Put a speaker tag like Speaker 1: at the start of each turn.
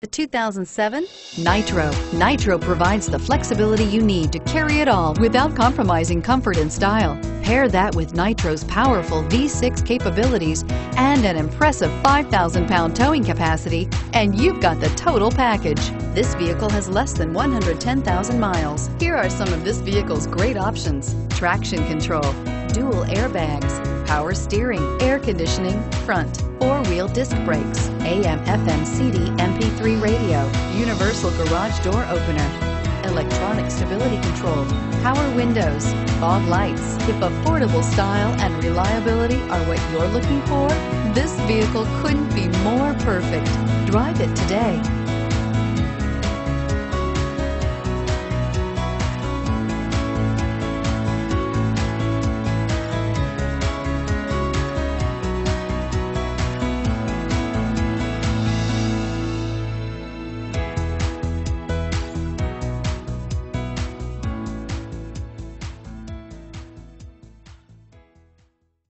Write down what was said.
Speaker 1: The 2007 Nitro. Nitro provides the flexibility you need to carry it all without compromising comfort and style. Pair that with Nitro's powerful V6 capabilities and an impressive 5,000-pound towing capacity, and you've got the total package. This vehicle has less than 110,000 miles. Here are some of this vehicle's great options: traction control, dual airbags, power steering, air conditioning, front, four-wheel disc brakes, AM/FM CD MP3 radio, universal garage door opener, electronic stability control, power windows, fog lights. If affordable style and reliability are what you're looking for, this vehicle couldn't be more perfect. Drive it today.